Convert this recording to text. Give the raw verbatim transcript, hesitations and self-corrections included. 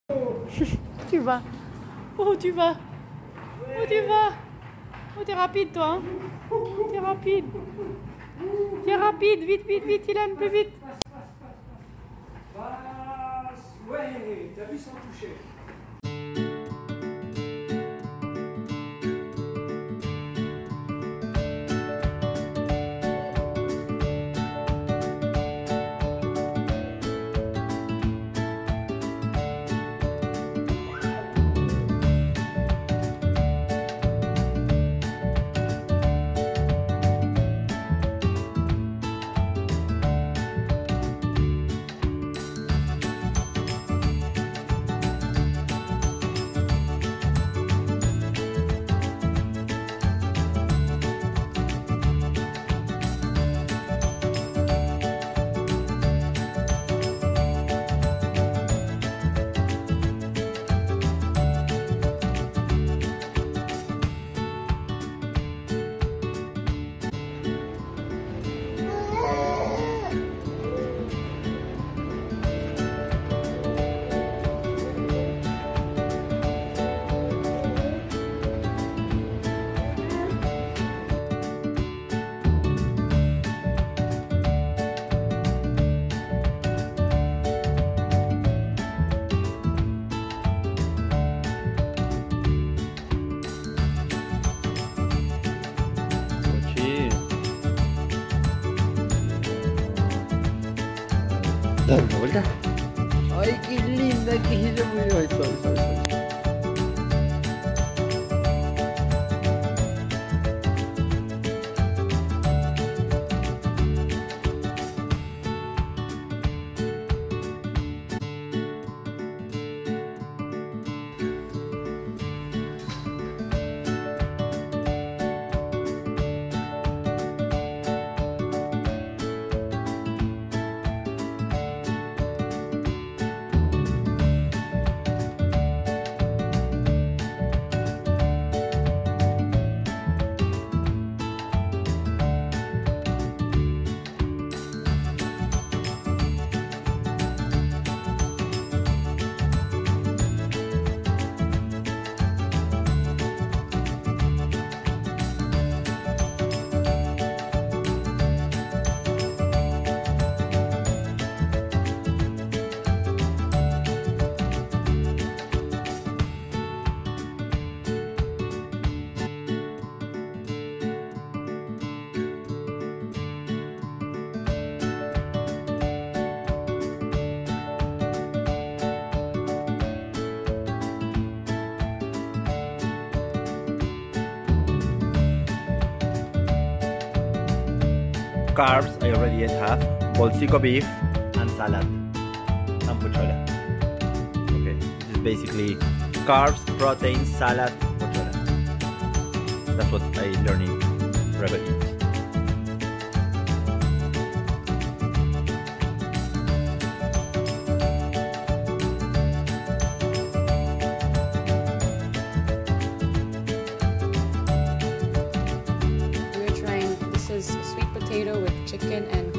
Tu vas. Oh, tu vas. Oh, tu vas. Oh, t'es rapide, toi. Hein? T'es rapide. T'es rapide. Vite, vite, vite, Ilan, plus vite. Ouais, t'as vu sans toucher. Dale una vuelta. Ay, qué linda que es ella. Ay, sorry, sorry, sorry. Carbs I already have, bolsico beef and salad and pochola. Okay, this is basically carbs, protein, salad, pochola. That's what I learned in Rebel Eats. We're trying, this is sweet potato with chicken and